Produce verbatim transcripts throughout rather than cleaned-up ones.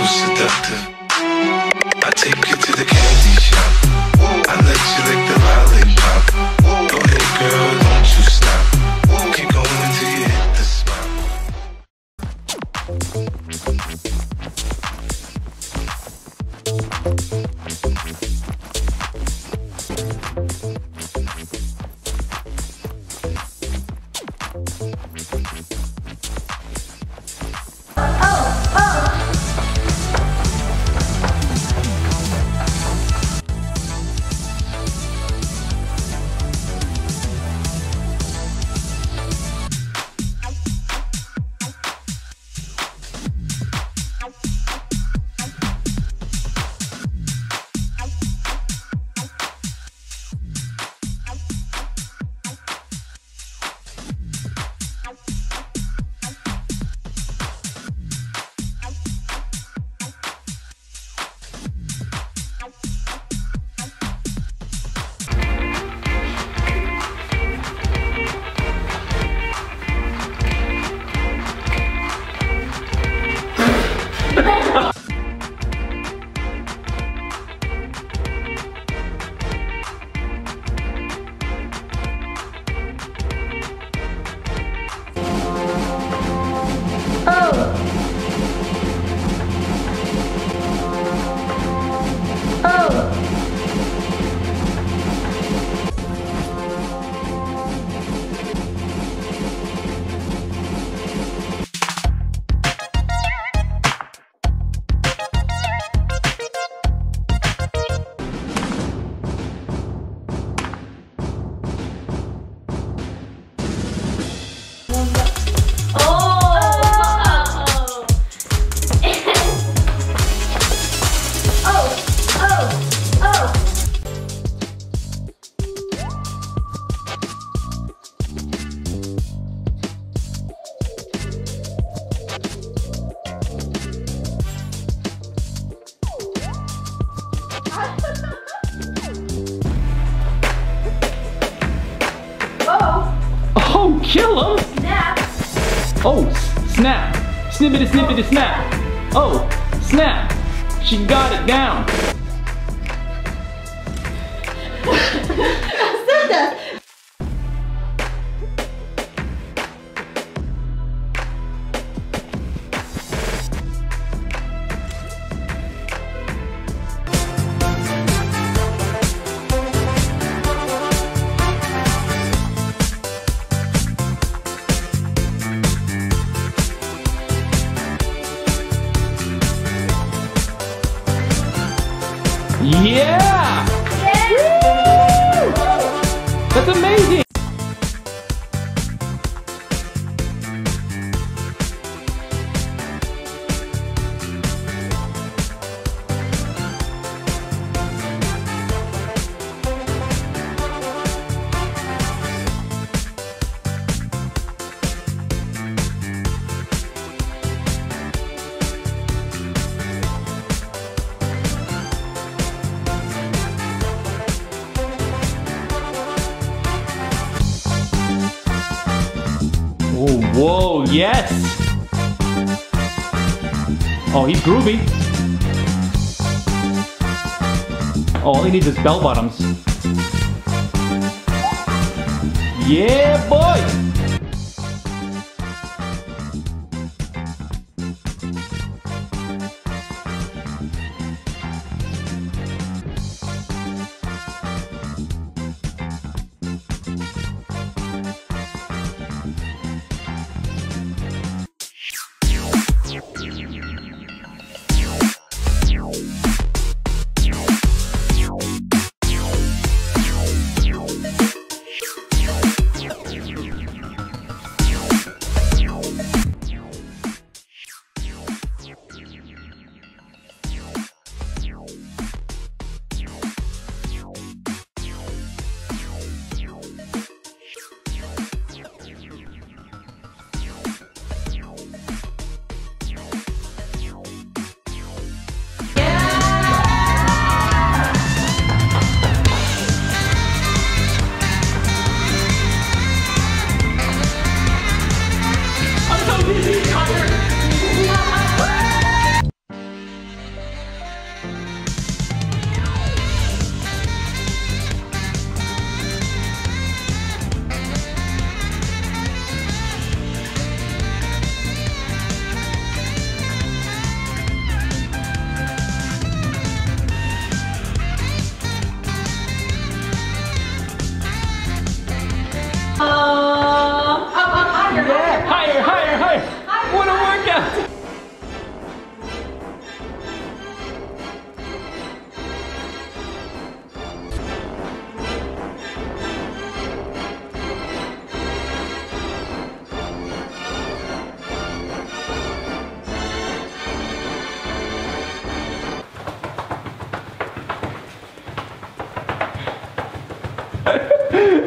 so seductive. I take you to the candy shop. I let you lick the lollipop. Go ahead, girl, don't you stop. Keep going till you hit the spot. Oh, kill him! Snap! Oh, snap! Snippity, snippity, snap! Oh, snap! She got it down! Yeah! Yeah! That's amazing! Oh, whoa, yes! Oh, he's groovy. All he needs is bell bottoms. Yeah, boy!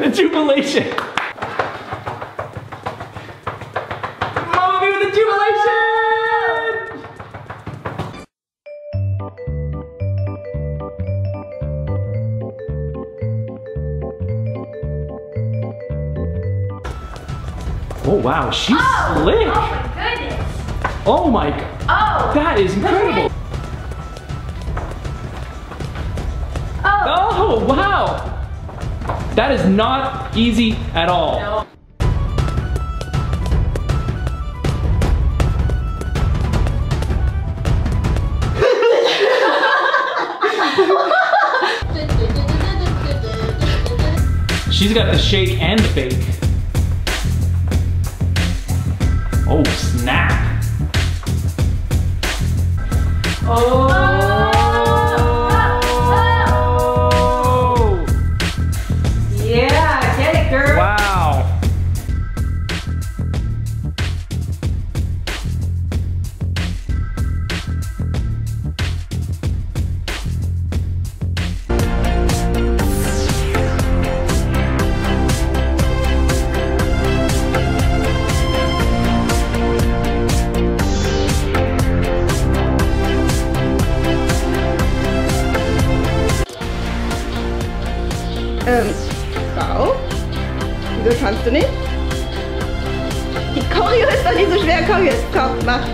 The jubilation. Mama B with the jubilation. Oh wow, she's Oh, slick. oh my goodness. Oh my god. Oh. That is incredible. Oh. Oh wow. That is not easy at all. No. She's got the shake and the bake. Oh, snap. Oh. Oh. Yeah, get it, girl. Wow. Ähm, B A O? Wieso kannst du nicht? Die Choreo ist doch nicht so schwer, komm jetzt, komm, mach.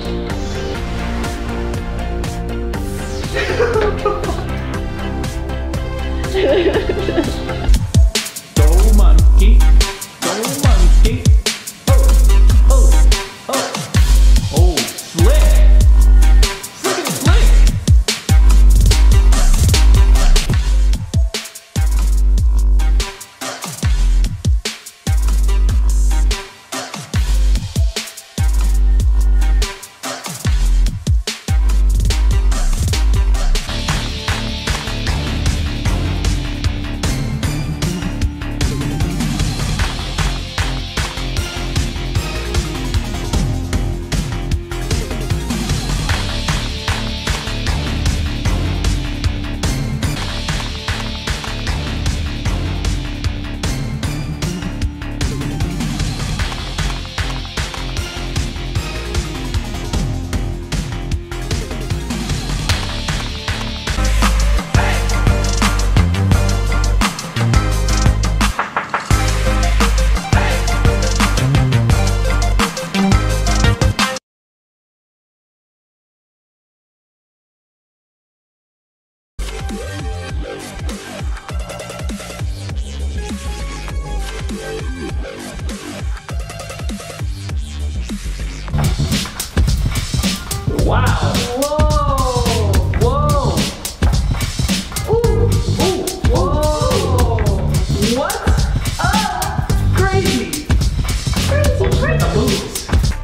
Go monkey, go monkey. Oh, oh, oh. Oh, slick. Slick and slick. Wow. Whoa. Whoa. Ooh. Ooh. Whoa. What? Oh. Crazy. Crazy. Crazy. The moves.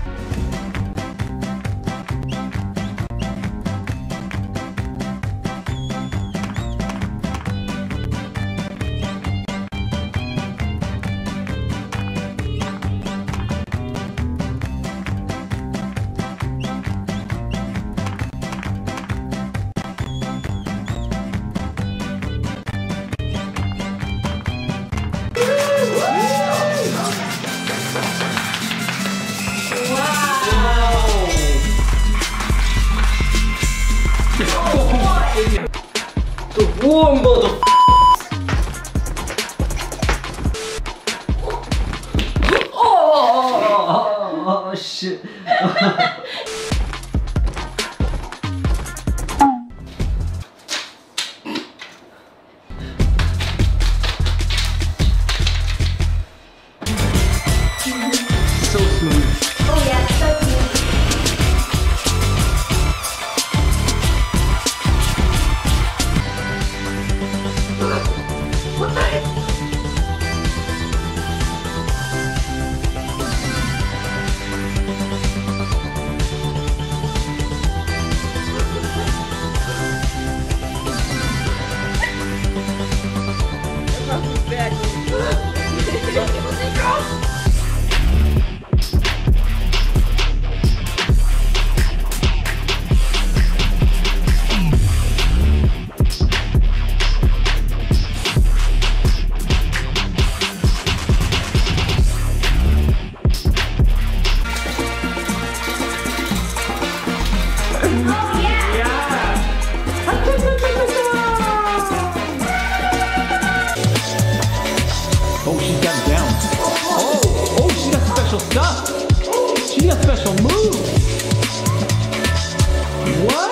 Whoa, mother. Oh, shit. So smooth. Oh yeah, so cute. special move. What?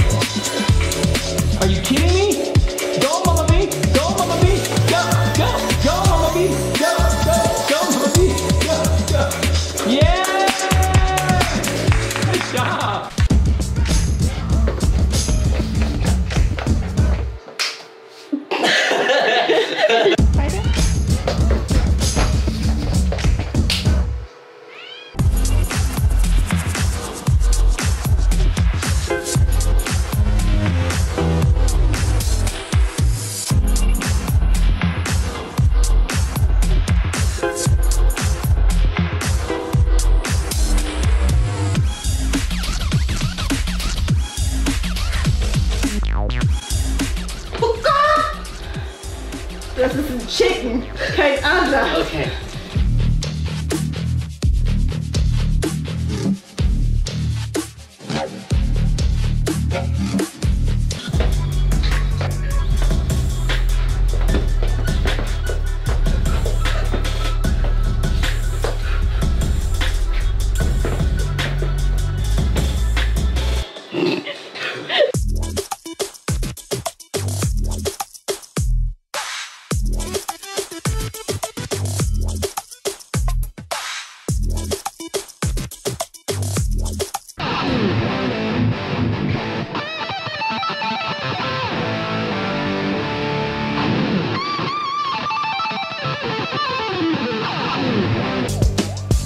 Are you kidding me? Go, Mama B. Go, Mama B. Go, go, go, Mama B. Go, go, go, Mama B. Go, go. Yeah! Good job. Das ist ein Chicken, kein Adler. Okay.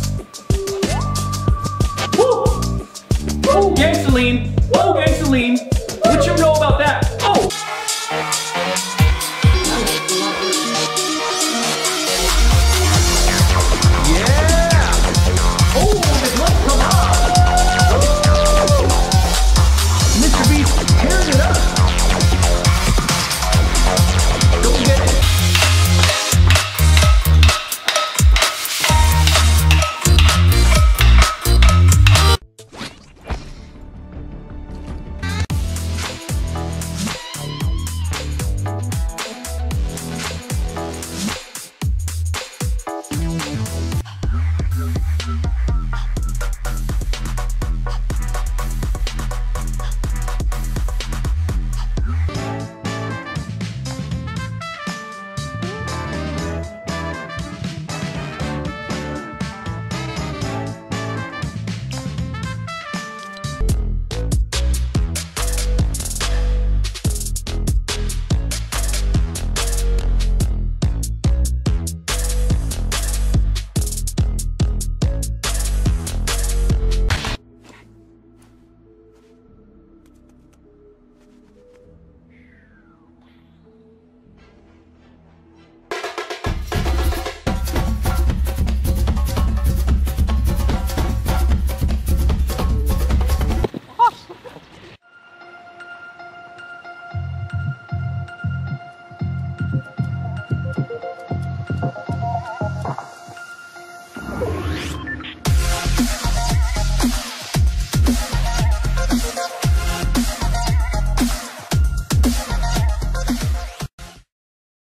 Woo! Woo, gangsta lean. Woo, gangsta lean.